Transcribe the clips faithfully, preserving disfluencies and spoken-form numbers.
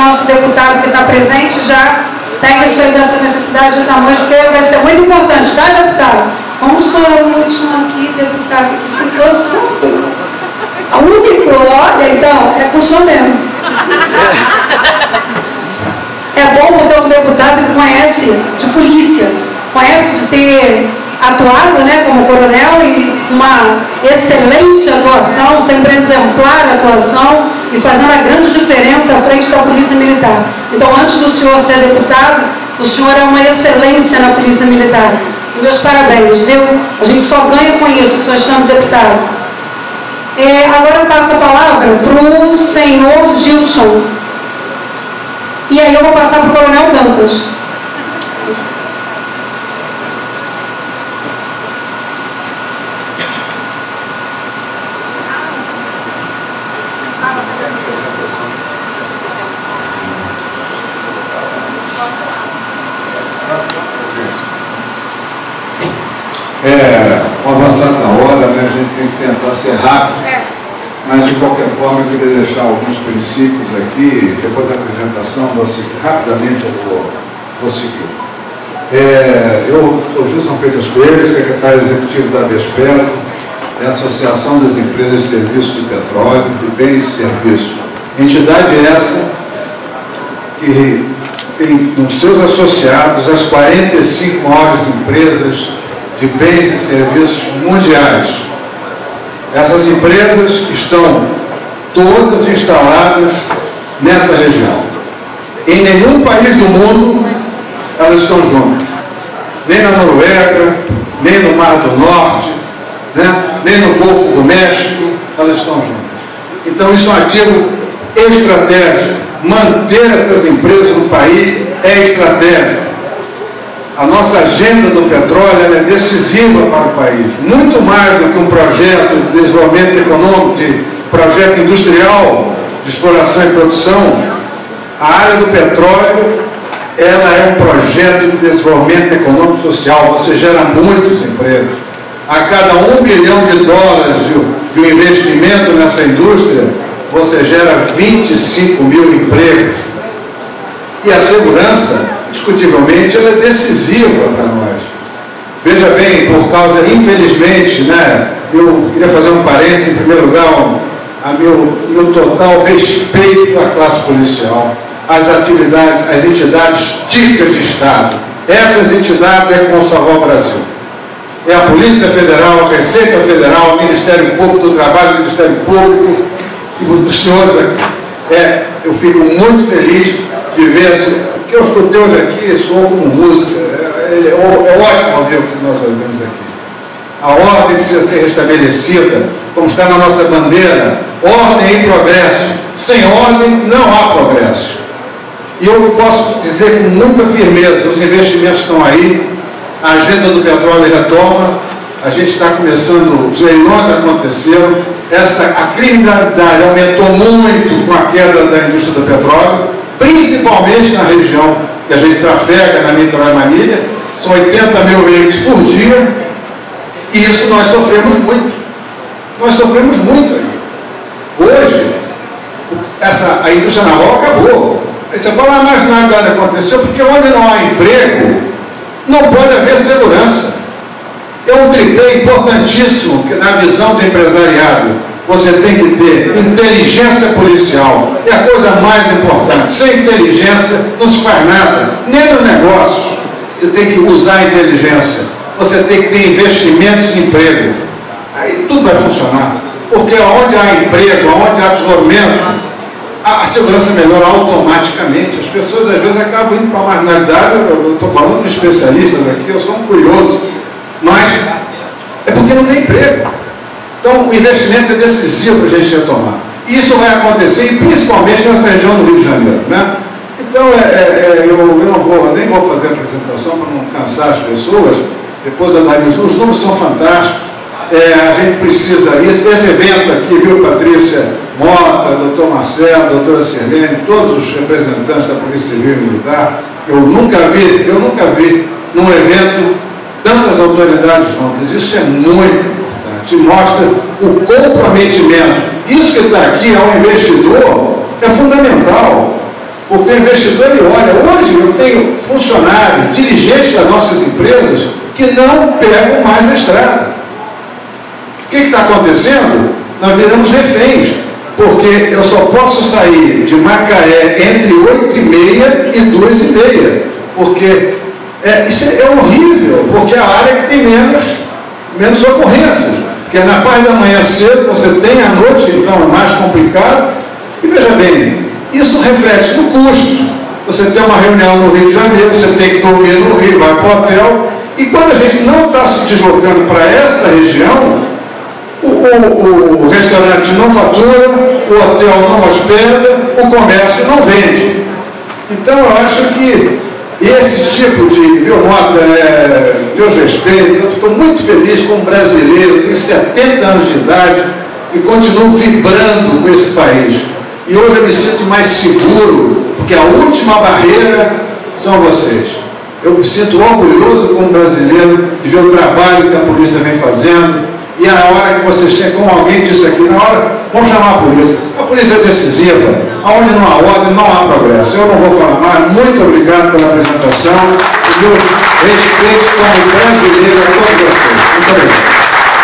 nosso deputado que está presente já pega isso aí dessa necessidade do tamanho, porque vai ser muito importante, tá, deputado? Como sou a última aqui, deputado, que ficou surdo. A única, olha, então, é com o senhor mesmo. É bom ter um deputado que conhece de polícia, conhece de ter atuado, né, como coronel, e uma excelente atuação, sempre exemplar atuação e fazendo a grande diferença à frente da Polícia Militar. Então, antes do senhor ser deputado, o senhor é uma excelência na Polícia Militar. E meus parabéns, viu? A gente só ganha com isso, o senhor estando deputado. É, agora eu passo a palavra para o senhor Gilson. E aí eu vou passar para o coronel Dantas. É, avançado na hora, né? A gente tem que tentar ser rápido, É. mas de qualquer forma eu queria deixar alguns princípios aqui, depois da apresentação, vou seguir, rapidamente eu vou, vou seguir. É, eu sou Gilson Freitas Coelho, secretário executivo da ABESPETRO, é a Associação das Empresas de Serviços de Petróleo, de Bens e Serviços. Entidade essa que tem nos seus associados as quarenta e cinco maiores empresas de bens e serviços mundiais. Essas empresas estão todas instaladas nessa região. Em nenhum país do mundo elas estão juntas. Nem na Noruega, nem no Mar do Norte, né? Nem no Golfo do México, elas estão juntas. Então isso é um ativo estratégico. Manter essas empresas no país é estratégico. A nossa agenda do petróleo ela é decisiva para o país, muito mais do que um projeto de desenvolvimento econômico, de projeto industrial, de exploração e produção. A área do petróleo ela é um projeto de desenvolvimento econômico e social, você gera muitos empregos. A cada um bilhão de dólares de, de investimento nessa indústria, você gera vinte e cinco mil empregos. E a segurança, discutivelmente, ela é decisiva para nós. Veja bem, por causa, infelizmente, né, eu queria fazer um parênteses, em primeiro lugar, a meu, meu total respeito à classe policial, às atividades, às entidades típicas de Estado. Essas entidades é que vão salvar o Brasil. É a Polícia Federal, a Receita Federal, o Ministério Público do Trabalho, o Ministério Público, e os senhores aqui. É, eu fico muito feliz de ver o que eu escutei hoje aqui, soou como música. É, é, é ótimo ouvir o que nós ouvimos aqui. A ordem precisa ser restabelecida, como está na nossa bandeira, ordem e progresso. Sem ordem não há progresso. E eu posso dizer com muita firmeza, os investimentos estão aí, a agenda do petróleo retoma, a gente está começando, os leilões aconteceram, essa, a criminalidade aumentou muito com a queda da indústria do petróleo, principalmente na região que a gente trafega, na Niterói e Manilha, são oitenta mil veículos por dia, e isso nós sofremos muito. Nós sofremos muito aí. Hoje, essa, a indústria naval acabou. Aí você fala, ah, mas nada aconteceu, porque onde não há emprego, não pode haver segurança. É um tripé importantíssimo que na visão do empresariado você tem que ter inteligência policial. É a coisa mais importante. Sem inteligência não se faz nada. Nem no negócio. Você tem que usar a inteligência. Você tem que ter investimentos em emprego. Aí tudo vai funcionar. Porque onde há emprego, onde há desenvolvimento, a segurança melhora automaticamente. As pessoas às vezes acabam indo para a marginalidade. Eu estou falando de especialistas aqui, eu sou um curioso. Mas é porque não tem emprego. Então o investimento é decisivo para a gente retomar. E isso vai acontecer principalmente nessa região do Rio de Janeiro, né? Então é, é, eu, eu não vou, nem vou fazer a apresentação para não cansar as pessoas. Depois eu darei os números, os números são fantásticos. É, a gente precisa, esse, esse evento aqui, viu, Patrícia Mota, doutor Marcelo, doutora Sirlene, todos os representantes da Polícia Civil e Militar, eu nunca vi, eu nunca vi num evento tantas autoridades juntas. Isso é muito importante, mostra o comprometimento. Isso que está aqui ao investidor é fundamental. Porque o investidor, ele olha, hoje eu tenho funcionários, dirigentes das nossas empresas que não pegam mais a estrada. O que está acontecendo? Nós viramos reféns, porque eu só posso sair de Macaé entre oito e meia e duas e meia, porque é, isso é horrível, porque é a área que tem menos, menos ocorrências, que é na parte da manhã cedo, você tem à noite, então é mais complicado. E veja bem, isso reflete no custo. Você tem uma reunião no Rio de Janeiro, você tem que dormir no Rio, vai para o hotel, e quando a gente não está se deslocando para esta região, o, o, o restaurante não fatura, o hotel não hospeda, o comércio não vende. Então eu acho que esse tipo de, meu modo, é, meus respeitos, eu estou muito feliz como brasileiro, tenho setenta anos de idade e continuo vibrando com esse país. E hoje eu me sinto mais seguro, porque a última barreira são vocês. Eu me sinto orgulhoso como brasileiro de ver o trabalho que a polícia vem fazendo. E é na hora que vocês chegam, como alguém disse aqui, na hora, vamos chamar a polícia. A polícia é decisiva. Onde não há ordem, não há progresso. Eu não vou falar mais. Muito obrigado pela apresentação. E meu respeito como brasileiro a todos vocês. Muito obrigado.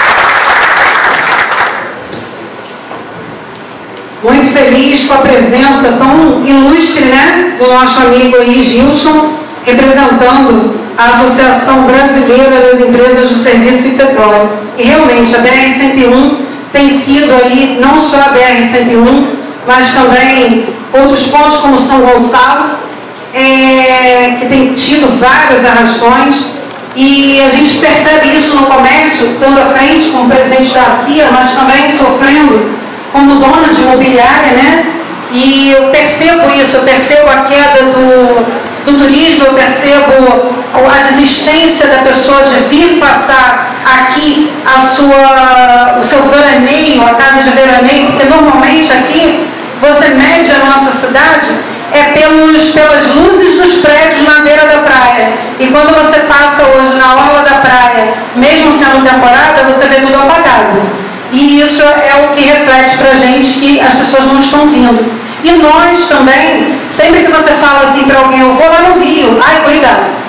Muito feliz com a presença tão ilustre, né, do nosso amigo aí, Gilson, representando a Associação Brasileira das Empresas do Serviço e Petróleo. E realmente a B R cento e um tem sido aí, não só a B R cento e um, mas também outros pontos como São Gonçalo, é, que tem tido vários arrastões, e a gente percebe isso no comércio, estando à frente como presidente da A C I A, mas também sofrendo como dona de imobiliária, né? E eu percebo isso, eu percebo a queda do, do turismo, eu percebo a desistência da pessoa de vir passar aqui a sua, o seu veraneio, a casa de veraneio, porque normalmente aqui você mede a nossa cidade é pelos, pelas luzes dos prédios na beira da praia. E quando você passa hoje na orla da praia, mesmo sendo temporada, você vê tudo apagado. E isso é o que reflete para a gente que as pessoas não estão vindo. E nós também, sempre que você fala assim para alguém, eu vou lá no Rio, ai, cuidado.